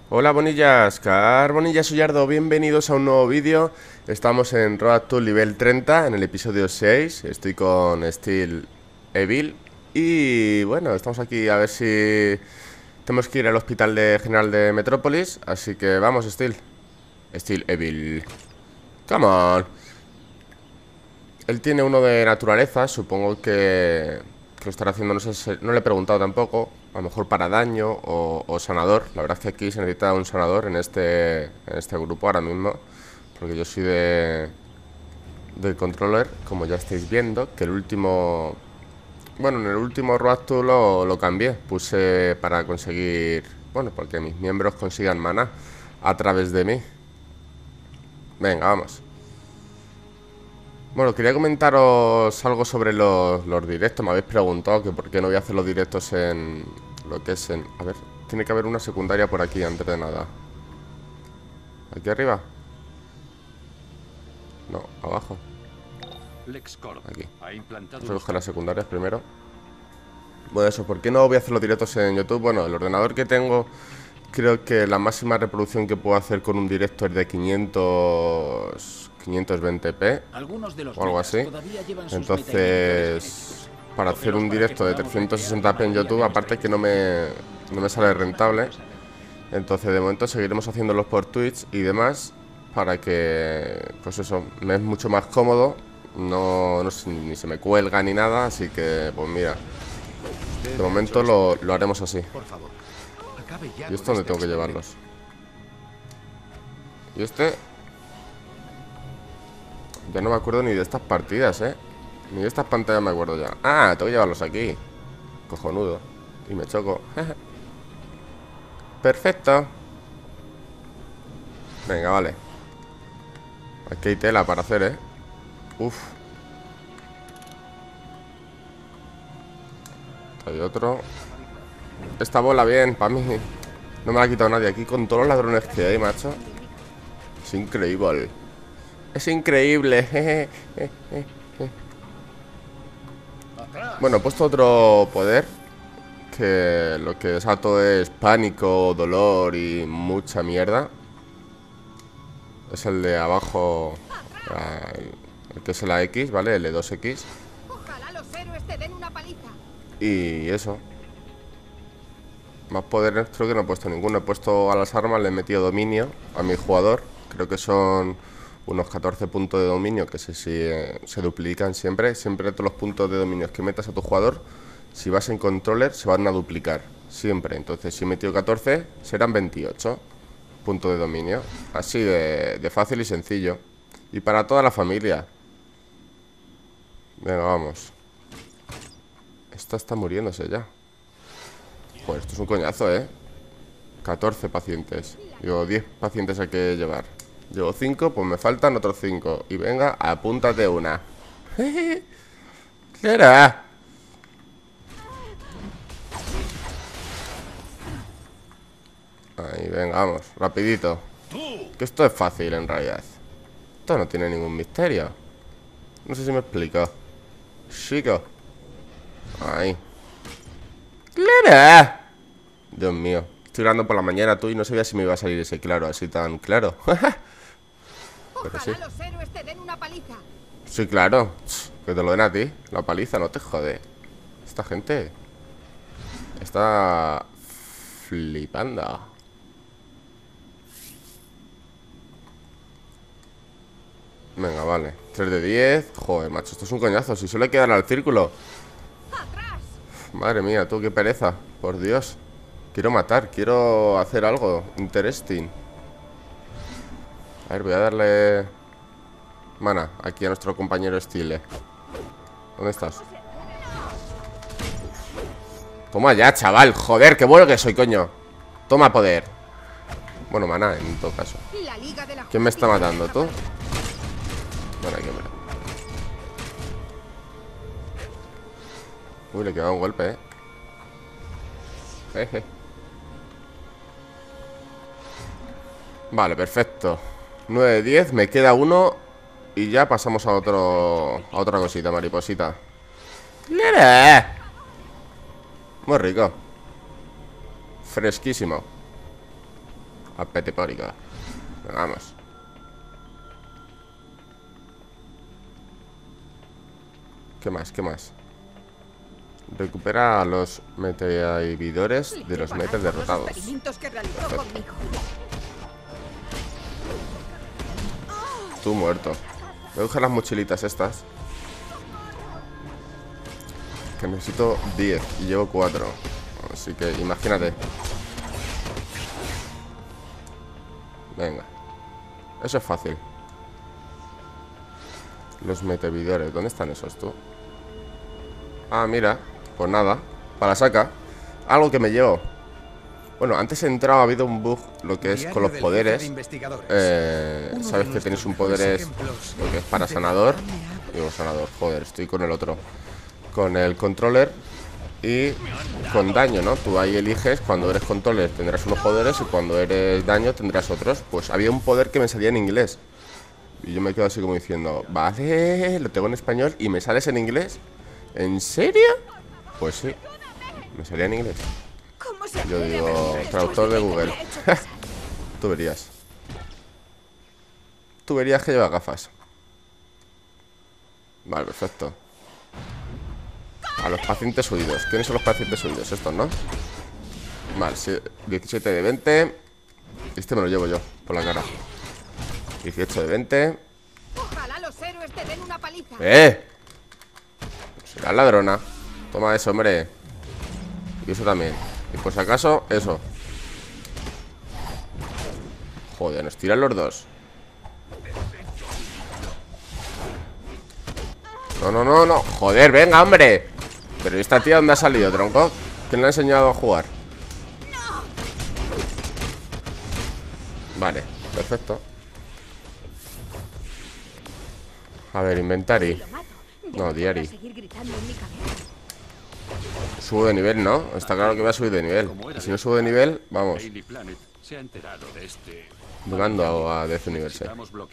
Hola bonillas, Carbonillas Ullardo, bienvenidos a un nuevo vídeo. Estamos en Road to Level 30, en el episodio 6. Estoy con Steel Evil. Y bueno, estamos aquí a ver si tenemos que ir al hospital general de Metrópolis. Así que vamos, Steel Evil. Come on. Él tiene uno de naturaleza, supongo que lo estará haciendo, no sé, no le he preguntado tampoco. A lo mejor para daño o sanador. La verdad es que aquí se necesita un sanador en este grupo ahora mismo. Porque yo soy del controller, como ya estáis viendo. Que el último... Bueno, en el último Road to lo cambié. Puse para conseguir... Bueno, porque mis miembros consigan mana a través de mí. Venga, vamos. Bueno, quería comentaros algo sobre los directos. Me habéis preguntado que por qué no voy a hacer los directos en lo que es en... A ver, tiene que haber una secundaria por aquí antes de nada. ¿Aquí arriba? No, abajo. Aquí. Vamos a coger las secundarias primero. Bueno, eso, ¿por qué no voy a hacer los directos en YouTube? Bueno, el ordenador que tengo, creo que la máxima reproducción que puedo hacer con un directo es de 520p o algo así. Entonces, para hacer un directo de 360p en YouTube, aparte que no me sale rentable. Entonces, de momento seguiremos haciéndolos por Twitch y demás, para que, pues eso, me es mucho más cómodo. No ni se me cuelga ni nada, así que, pues mira, de momento lo haremos así. ¿Y esto dónde tengo que llevarlos? Y este... Ya no me acuerdo ni de estas partidas, ni de estas pantallas me acuerdo ya. Ah, tengo que llevarlos aquí. Cojonudo. Y me choco. Perfecto. Venga, vale. Aquí hay tela para hacer, Uf. Hay otro. Esta bola bien, para mí. No me la ha quitado nadie. Aquí con todos los ladrones que hay, macho. Es increíble. Es increíble. Bueno, he puesto otro poder, que lo que desato es pánico, dolor y mucha mierda. Es el de abajo, el que es la X, ¿vale? El E2X. Y eso. Más poderes creo que no he puesto ninguno. He puesto a las armas, le he metido dominio a mi jugador. Creo que son unos 14 puntos de dominio que se duplican siempre. Siempre todos los puntos de dominio que metas a tu jugador, si vas en controller, se van a duplicar. Siempre. Entonces, si he metido 14, serán 28 puntos de dominio. Así de fácil y sencillo. Y para toda la familia. Venga, vamos. Esta está muriéndose ya. Pues esto es un coñazo, 14 pacientes. Digo, 10 pacientes hay que llevar. Llevo 5, pues me faltan otros 5. Y venga, apúntate una. ¿Qué era? Ahí, venga, vamos, rapidito. Que esto es fácil en realidad. Esto no tiene ningún misterio. No sé si me explico. Chico. Ahí. ¡Clara! Dios mío. Estoy grabando por la mañana tú y no sabía si me iba a salir ese claro, así tan claro. Pero sí. Sí, claro. Que te lo den a ti. La paliza, no te jode. Esta gente está flipando. Venga, vale. 3 de 10. Joder, macho, esto es un coñazo. Si suele quedar al círculo. Madre mía, tú, qué pereza. Por Dios. Quiero matar, quiero hacer algo interesting. A ver, voy a darle mana aquí a nuestro compañero Stile. ¿Dónde estás? Toma ya, chaval, joder, qué bueno que soy, coño. Toma poder. Bueno, mana, en todo caso. ¿Quién me está matando, tú? Bueno, aquí, hombre. Uy, le queda un golpe, Jeje. Vale, perfecto. 9 de 10, me queda uno. Y ya pasamos a otra cosita, mariposita. Muy rico. Fresquísimo. Apetipórico. Vamos. ¿Qué más? ¿Qué más? Recupera a los metainhibidores de los metas derrotados. Tú muerto. Voy a coger las mochilitas estas, que necesito 10 y llevo 4. Así que imagínate. Venga. Eso es fácil. Los metainhibidores, ¿dónde están esos, tú? Ah, mira. Pues nada, para saca. Algo que me llevo. Bueno, antes he entrado, ha habido un bug. Lo que es con los poderes. Sabes que tenéis un poder, lo que es para sanador. Digo sanador, joder, estoy con el otro. Con el controller. Y con daño, ¿no? Tú ahí eliges, cuando eres controller tendrás unos poderes y cuando eres daño tendrás otros. Pues había un poder que me salía en inglés. Y yo me quedo así como diciendo, vale, lo tengo en español y me sales en inglés. ¿En serio? Pues sí, me salía en inglés. Yo digo, traductor de Google. Tú verías. Tú verías que lleva gafas. Vale, perfecto. A los pacientes huidos. ¿Quiénes son los pacientes huidos? Estos, ¿no? Vale, sí, 17 de 20. Este me lo llevo yo, por la cara. 18 de 20. Ojalá los héroes te den una paliza. Será ladrona. Toma eso, hombre. Y eso también. Y por si acaso, eso. Joder, nos tiran los dos. No, no, no, no. Joder, venga, hombre. Pero ¿y esta tía dónde ha salido, tronco? ¿Quién le ha enseñado a jugar? Vale, perfecto. A ver, inventario. No, diario. Subo de nivel, ¿no? Está claro que voy a subir de nivel. Y si no subo de nivel, vamos. Jugando a 10 nivel, sí.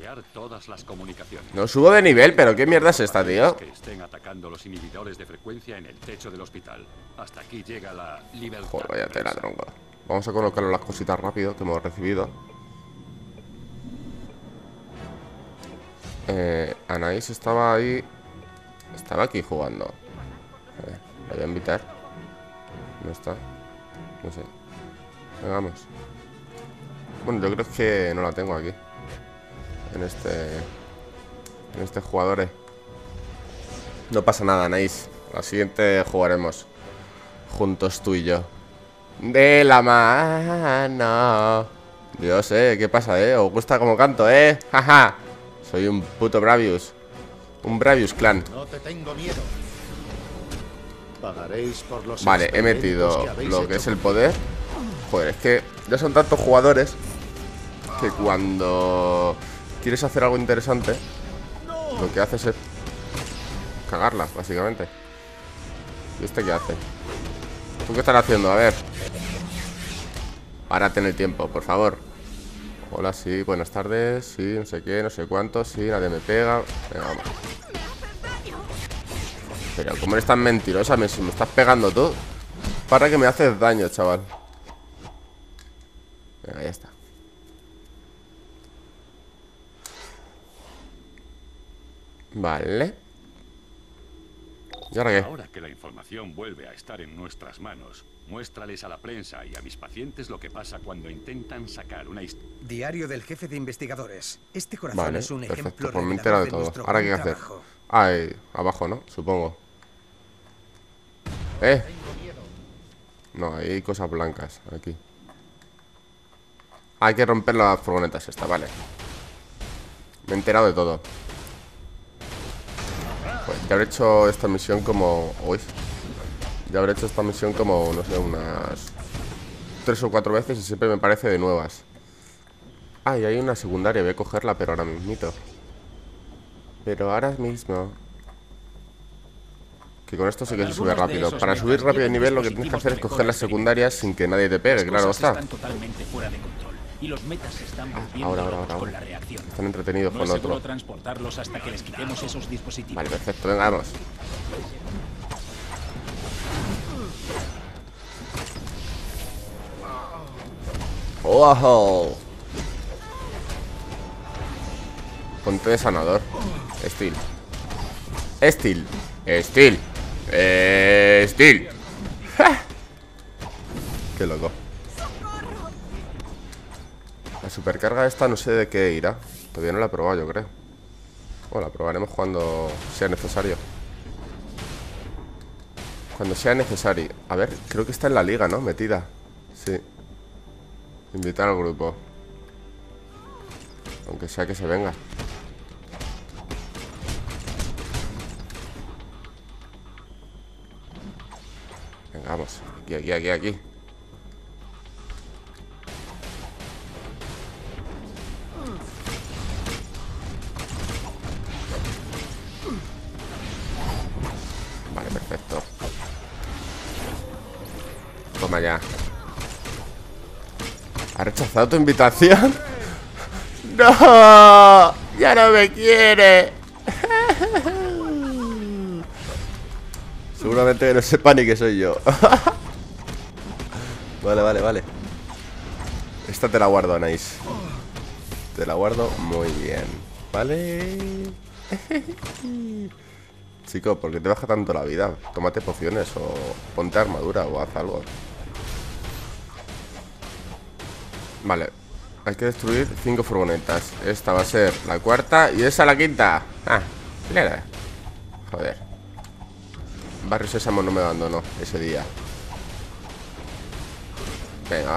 No subo de nivel, pero ¿qué mierda es esta, tío? Que estén atacando los inhibidores de frecuencia en el techo del hospital. Hasta aquí llega la libertad. Joder, vaya tela, tronco. Vamos a colocarle las cositas rápido que hemos recibido. Anaís estaba ahí. Estaba aquí jugando. A ver, la voy a invitar. No está. No sé. Vengamos. Bueno, yo creo que no la tengo aquí. En este jugador. No pasa nada, Anaís. La siguiente jugaremos juntos tú y yo. De la mano. Dios, ¿qué pasa, ¿Os gusta como canto, Jaja. Soy un puto Bravius. Un Bravius clan. No te tengo miedo. Pagaréis por los vale, he metido lo que es el poder. Joder, es que ya son tantos jugadores que cuando quieres hacer algo interesante, lo que haces es cagarla, básicamente. ¿Y este qué hace? ¿Tú qué estás haciendo? A ver. Párate en el tiempo, por favor. Hola, sí, buenas tardes. Sí, no sé qué, no sé cuánto. Sí, nadie me pega. Venga, vamos. Pero ¿cómo eres tan mentirosa? Si me estás pegando tú. Para que me haces daño, chaval. Venga, ya está. Vale. ¿Y ahora qué? Ahora que la información vuelve a estar en nuestras manos, muéstrales a la prensa y a mis pacientes lo que pasa cuando intentan sacar una historia. Diario del jefe de investigadores. Este corazón Vale, es un perfecto, ejemplo pues me he enterado revelador de de todo. nuestro Ahora qué buen hacer. trabajo. Ahí, abajo, ¿no? Supongo. No, ahí hay cosas blancas. Aquí. Hay que romper las furgonetas esta, vale. Me he enterado de todo. Pues ya habré hecho esta misión como... Uy. Ya habré hecho esta misión como, no sé, unas 3 o 4 veces y siempre me parece de nuevas. Ah, y hay una secundaria, voy a cogerla, pero ahora mismito. Pero ahora mismo. Que con esto sí que se sube rápido. Para subir rápido de nivel lo que tienes que hacer es coger las secundarias sin que nadie te pegue, claro está. Y los metas se están Ahora. con la reacción. Están entretenidos No con es seguro otro. transportarlos hasta que les quitemos esos dispositivos. Vale, perfecto, venga, vamos. ¡Wow! Ponte de sanador. Steel. Steel. Steel. Steel. Qué loco. La supercarga esta no sé de qué irá. Todavía no la he probado, yo creo. Bueno, la probaremos cuando sea necesario. Cuando sea necesario. A ver, creo que está en la liga, ¿no? Metida. Sí. Invitar al grupo. Aunque sea que se venga. Venga, vamos. Aquí. Vale, perfecto. Toma ya. ¿Ha rechazado tu invitación? ¡No! ¡Ya no me quiere! Seguramente que no sepa ni que soy yo. Vale. Esta te la guardo, Nice. Te la guardo muy bien. Vale. Chico, ¿por qué te baja tanto la vida? Tómate pociones o ponte armadura o haz algo. Vale. Hay que destruir 5 furgonetas. Esta va a ser la cuarta y esa la quinta. Ah, mira. Joder. Barrio Sésamo no me abandonó ese día. Venga.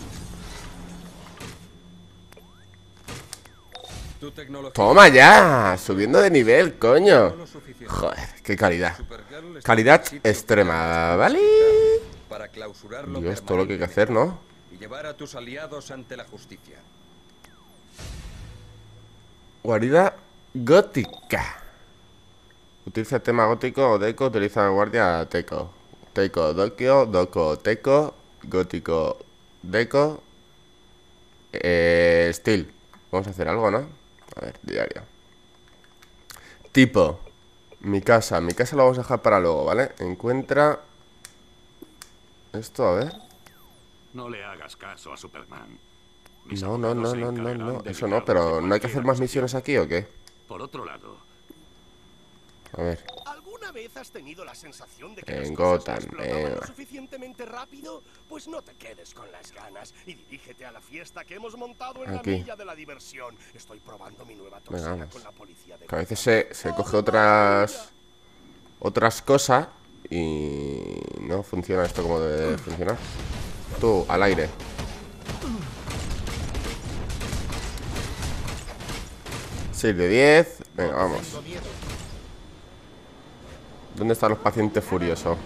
Toma ya. Subiendo de nivel, coño. Joder, qué calidad. Calidad extrema, ¿vale? Y es todo lo que hay que hacer, ¿no? Y llevar a tus aliados ante la justicia. Guarida gótica. Utiliza tema gótico o deco. Utiliza guardia teco. Teco, doco, teco. Gótico, deco. Steel. Vamos a hacer algo, ¿no? A ver, diario. Tipo. Mi casa lo vamos a dejar para luego, ¿vale? Encuentra. Esto, a ver. No le hagas caso a Superman. No. Eso no, pero ¿no hay que hacer más misiones aquí o qué? Por otro lado, a ver. ¿Alguna vez has tenido la sensación de que En las cosas Gotham, no explotaban lo suficientemente rápido? Pues no te quedes con las ganas y dirígete a la fiesta que hemos montado en aquí. la milla de la diversión. Estoy probando mi nueva toxina con la policía de que a veces se coge otras cosas y no funciona esto como debe funcionar. Tú, al aire. Sí, de 10. Venga, vamos. ¿Dónde están los pacientes furiosos?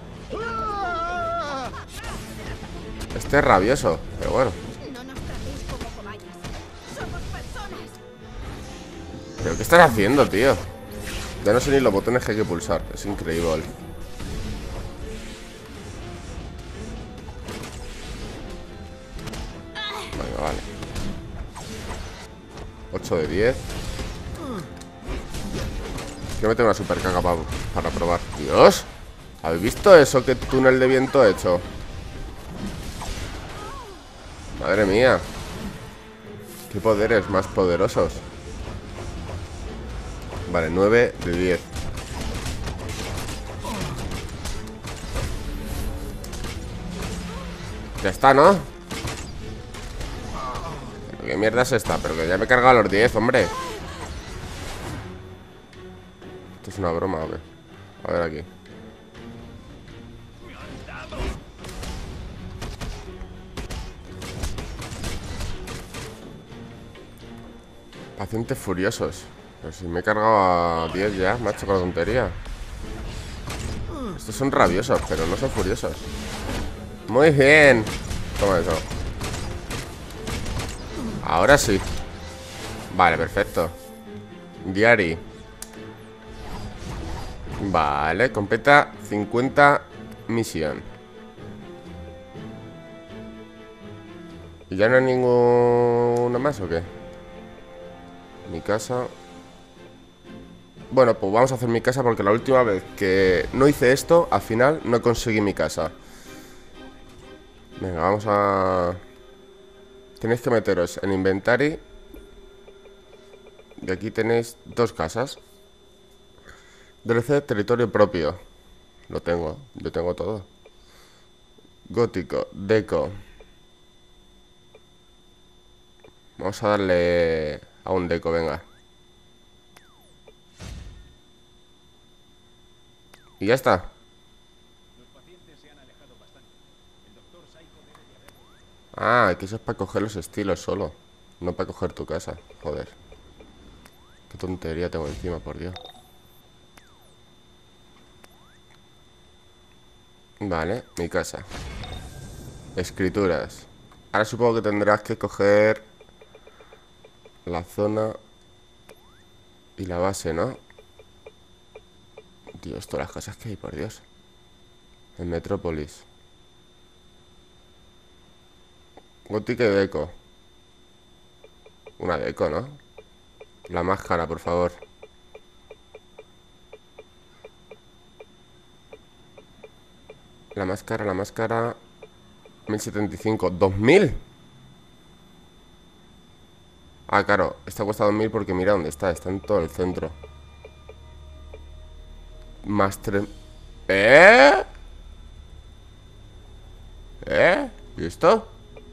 Este es rabioso, pero bueno. No nos tratéis como cobayas. Somos personas. ¿Pero qué estás haciendo, tío? Ya no sé ni los botones que hay que pulsar. Es increíble. Venga, vale. 8 de 10. Quiero meter una super caga para probar. Dios, ¿habéis visto eso? ¿Qué túnel de viento he hecho? Madre mía. Qué poderes más poderosos. Vale, 9 de 10. Ya está, ¿no? ¿Qué mierda es esta? Pero que ya me he cargado los 10, hombre. Esto es una broma, ¿o qué? A ver aquí. Pacientes furiosos. Pero si me he cargado a 10 ya, macho, con la tontería. Estos son rabiosos, pero no son furiosos. Muy bien. Toma eso. Ahora sí. Vale, perfecto. Diary. Vale, completa 50 misión. ¿Y ya no hay ninguna más o qué? Mi casa. Bueno, pues vamos a hacer mi casa porque la última vez que no hice esto, al final no conseguí mi casa. Venga, vamos a tenéis que meteros en Inventory. Y aquí tenéis 2 casas. DLC territorio propio. Lo tengo, yo tengo todo. Gótico, deco. Vamos a darle a un deco, venga. Y ya está. Ah, que eso es para coger los estilos solo. No para coger tu casa, joder. Qué tontería tengo encima, por Dios. Vale, mi casa. Escrituras. Ahora supongo que tendrás que coger la zona y la base, ¿no? Dios, todas las cosas que hay, por Dios. En Metrópolis. Gótica y deco. Una deco, ¿no? La máscara, por favor. La máscara 1075, 2000. Ah, claro, esta cuesta 2000 porque mira dónde está. Está en todo el centro. Más 3. ¿Y esto?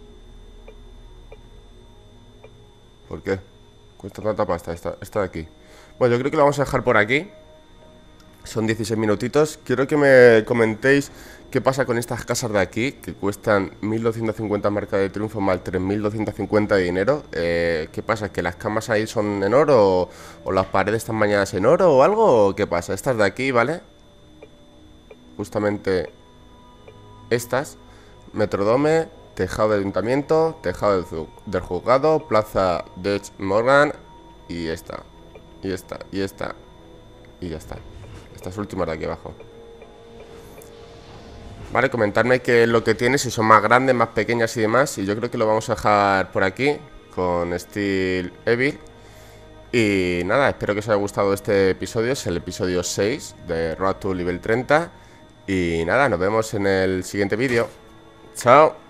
¿Por qué? Cuesta tanta pasta esta de aquí. Bueno, yo creo que lo vamos a dejar por aquí. Son 16 minutitos. Quiero que me comentéis qué pasa con estas casas de aquí, que cuestan 1250 marca de triunfo más 3250 de dinero. ¿Qué pasa? ¿Que las camas ahí son en oro o las paredes están bañadas en oro o algo? ¿O qué pasa? Estas de aquí, ¿vale? Justamente estas. Metrodome, tejado del ayuntamiento, tejado del juzgado, plaza de Morgan y esta. Y esta, y esta. Y ya está. Estas últimas de aquí abajo. Vale, comentadme qué es lo que tiene, si son más grandes, más pequeñas y demás. Y yo creo que lo vamos a dejar por aquí con Steel Evil. Y nada, espero que os haya gustado este episodio. Es el episodio 6 de Road to Level 30. Y nada, nos vemos en el siguiente vídeo. Chao.